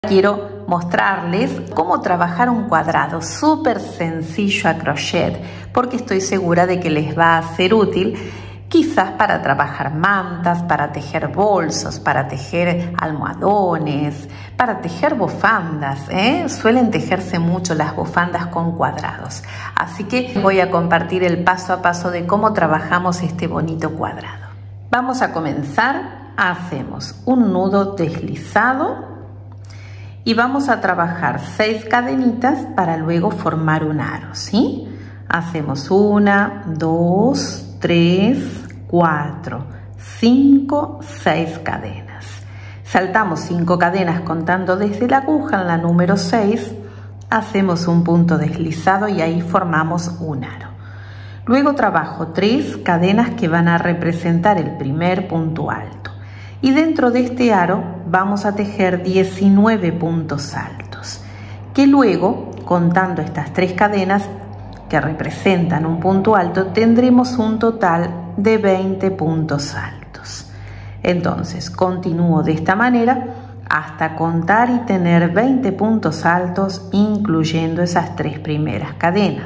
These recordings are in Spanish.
Quiero mostrarles cómo trabajar un cuadrado súper sencillo a crochet, porque estoy segura de que les va a ser útil, quizás para trabajar mantas, para tejer bolsos, para tejer almohadones, para tejer bufandas, Suelen tejerse mucho las bufandas con cuadrados. Así que voy a compartir el paso a paso de cómo trabajamos este bonito cuadrado. Vamos a comenzar. Hacemos un nudo deslizado y vamos a trabajar 6 cadenitas para luego formar un aro, ¿sí? Hacemos 1, 2, 3, 4, 5, 6 cadenas. Saltamos 5 cadenas contando desde la aguja en la número 6, hacemos un punto deslizado y ahí formamos un aro. Luego trabajo 3 cadenas que van a representar el primer punto alto. Y dentro de este aro vamos a tejer 19 puntos altos, que luego, contando estas 3 cadenas que representan un punto alto, tendremos un total de 20 puntos altos. Entonces, continúo de esta manera hasta contar y tener 20 puntos altos, incluyendo esas 3 primeras cadenas.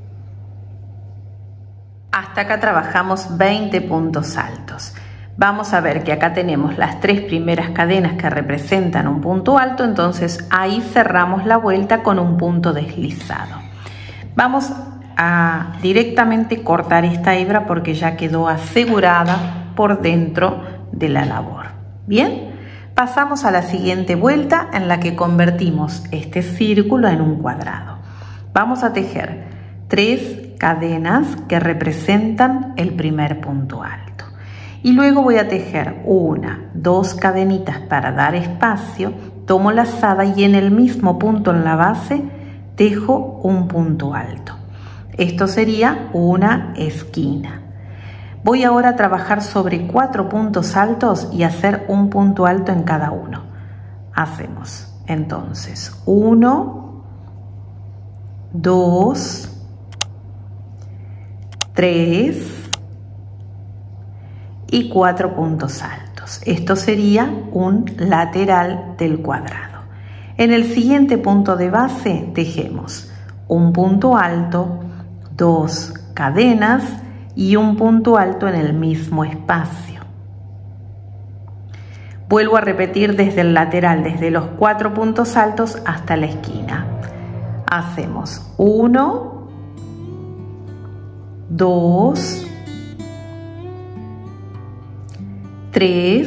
Hasta acá trabajamos 20 puntos altos. Vamos a ver que acá tenemos las 3 primeras cadenas que representan un punto alto, entonces ahí cerramos la vuelta con un punto deslizado. Vamos a directamente cortar esta hebra porque ya quedó asegurada por dentro de la labor. Bien, pasamos a la siguiente vuelta en la que convertimos este círculo en un cuadrado. Vamos a tejer 3 cadenas que representan el primer punto alto. Y luego voy a tejer 1, 2 cadenitas para dar espacio, tomo lazada y en el mismo punto en la base tejo un punto alto. Esto sería una esquina. Voy ahora a trabajar sobre 4 puntos altos y hacer un punto alto en cada uno. Hacemos entonces 1, 2, 3 y 4 puntos altos. Esto sería un lateral del cuadrado. En el siguiente punto de base tejemos un punto alto, 2 cadenas y un punto alto en el mismo espacio. Vuelvo a repetir desde el lateral, desde los 4 puntos altos hasta la esquina. Hacemos 1, 2, 3,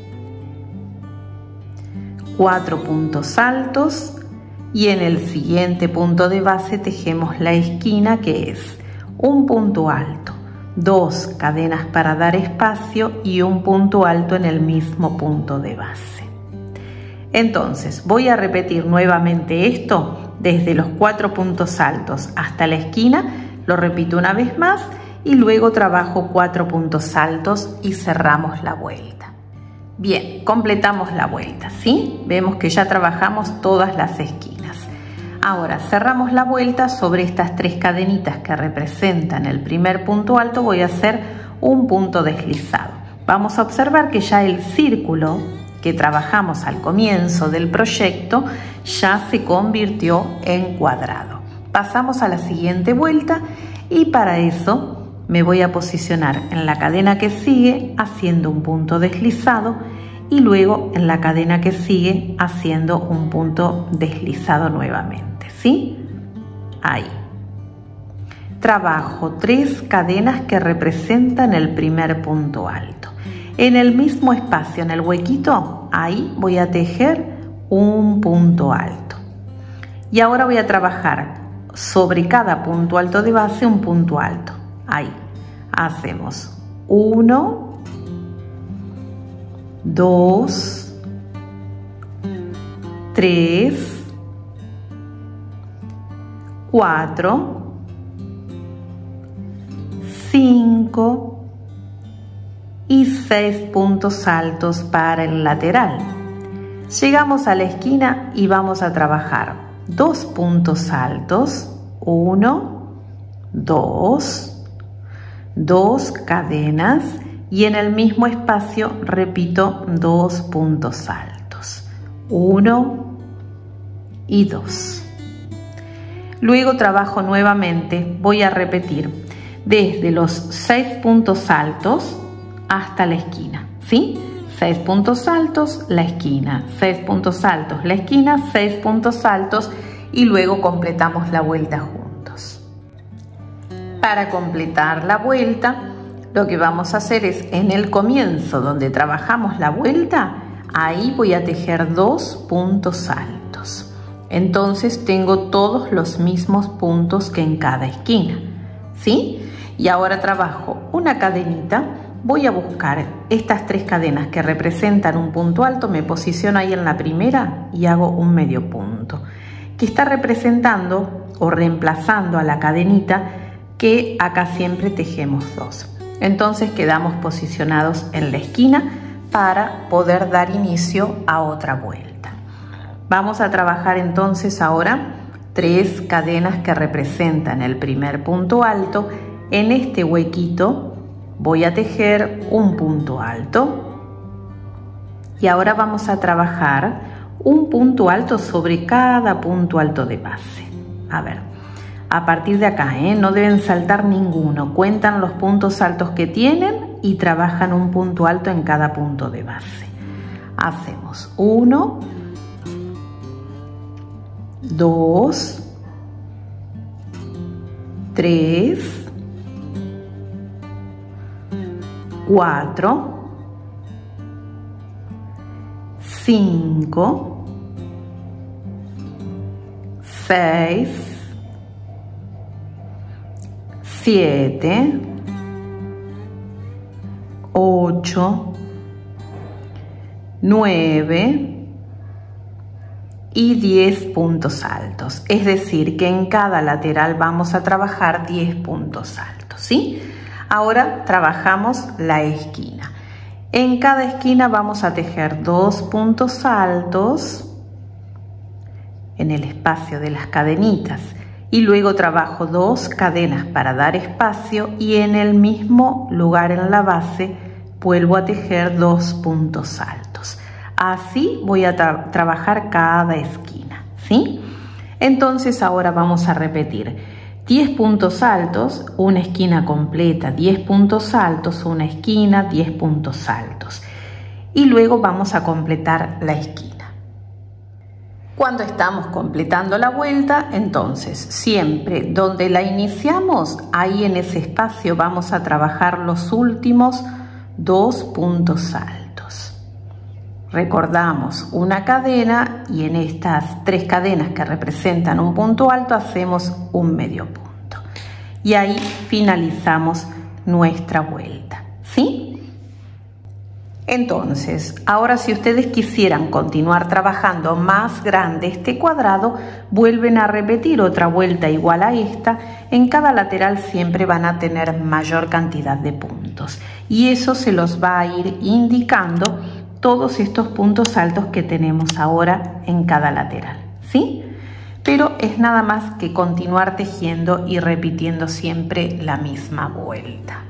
4 puntos altos y en el siguiente punto de base tejemos la esquina, que es un punto alto, 2 cadenas para dar espacio y un punto alto en el mismo punto de base. Entonces voy a repetir nuevamente esto desde los 4 puntos altos hasta la esquina, lo repito una vez más y luego trabajo 4 puntos altos y cerramos la vuelta. Bien, completamos la vuelta, ¿sí? Vemos que ya trabajamos todas las esquinas. Ahora cerramos la vuelta sobre estas 3 cadenitas que representan el primer punto alto. Voy a hacer un punto deslizado. Vamos a observar que ya el círculo que trabajamos al comienzo del proyecto ya se convirtió en cuadrado. Pasamos a la siguiente vuelta y para eso me voy a posicionar en la cadena que sigue haciendo un punto deslizado y luego en la cadena que sigue haciendo un punto deslizado nuevamente, ¿sí? Ahí. Trabajo 3 cadenas que representan el primer punto alto. En el mismo espacio, en el huequito, ahí voy a tejer un punto alto. Y ahora voy a trabajar sobre cada punto alto de base un punto alto. Ahí hacemos 1, 2, 3, 4, 5 y 6 puntos altos para el lateral. Llegamos a la esquina y vamos a trabajar 2 puntos altos, 1, 2, 2 cadenas y en el mismo espacio repito 2 puntos altos, 1, y 2. Luego trabajo nuevamente, voy a repetir desde los 6 puntos altos hasta la esquina, ¿sí? 6 puntos altos, la esquina, 6 puntos altos, la esquina, 6 puntos altos y luego completamos la vuelta juntos. Para completar la vuelta, lo que vamos a hacer es en el comienzo donde trabajamos la vuelta, ahí voy a tejer 2 puntos altos. Entonces tengo todos los mismos puntos que en cada esquina, ¿sí? Y ahora trabajo una cadenita, voy a buscar estas 3 cadenas que representan un punto alto, me posiciono ahí en la primera y hago un medio punto, que está representando o reemplazando a la cadenita que acá siempre tejemos 2. Entonces quedamos posicionados en la esquina para poder dar inicio a otra vuelta. Vamos a trabajar entonces ahora 3 cadenas que representan el primer punto alto. En este huequito voy a tejer un punto alto y ahora vamos a trabajar un punto alto sobre cada punto alto de base. A ver, a partir de acá, no deben saltar ninguno, cuentan los puntos altos que tienen y trabajan un punto alto en cada punto de base. Hacemos 1, 2, 3, 4, 5, 6, 7, 8, 9 y 10 puntos altos. Es decir, que en cada lateral vamos a trabajar 10 puntos altos, ¿sí? Ahora trabajamos la esquina. En cada esquina vamos a tejer 2 puntos altos en el espacio de las cadenitas y luego trabajo 2 cadenas para dar espacio y en el mismo lugar en la base vuelvo a tejer 2 puntos altos. Así voy a trabajar cada esquina, ¿sí? Entonces ahora vamos a repetir 10 puntos altos, una esquina completa, 10 puntos altos, una esquina, 10 puntos altos. Y luego vamos a completar la esquina. Cuando estamos completando la vuelta, entonces siempre donde la iniciamos, ahí en ese espacio vamos a trabajar los últimos 2 puntos altos. Recordamos una cadena y en estas 3 cadenas que representan un punto alto hacemos un medio punto. Y ahí finalizamos nuestra vuelta, ¿sí? Entonces, ahora si ustedes quisieran continuar trabajando más grande este cuadrado, vuelven a repetir otra vuelta igual a esta. En cada lateral siempre van a tener mayor cantidad de puntos y eso se los va a ir indicando todos estos puntos altos que tenemos ahora en cada lateral, ¿sí? Pero es nada más que continuar tejiendo y repitiendo siempre la misma vuelta.